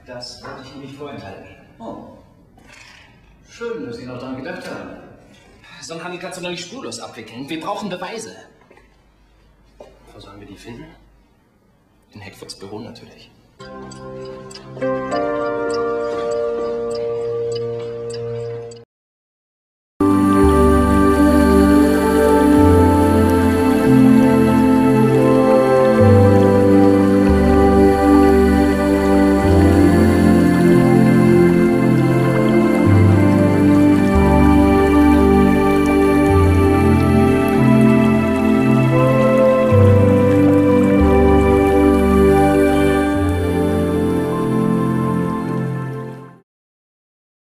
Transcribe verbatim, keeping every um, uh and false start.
Das wollte ich Ihnen nicht vorenthalten. Oh. Schön, dass Sie noch dran gedacht haben. So einen Handel kannst du noch nicht spurlos abwickeln. Wir brauchen Beweise. Wo sollen wir die finden? In Hackfords Büro natürlich.